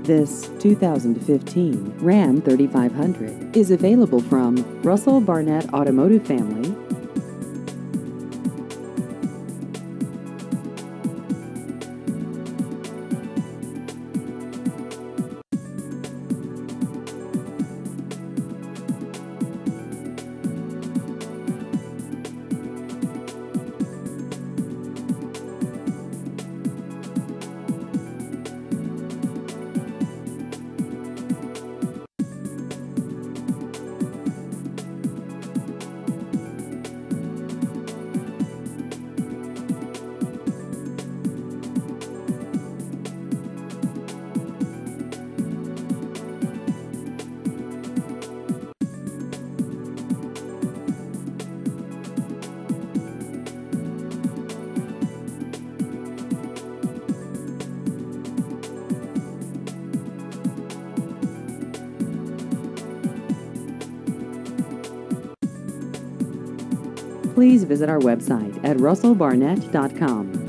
This 2015 Ram 3500 is available from Russell Barnett Automotive Family. Please visit our website at russellbarnett.com.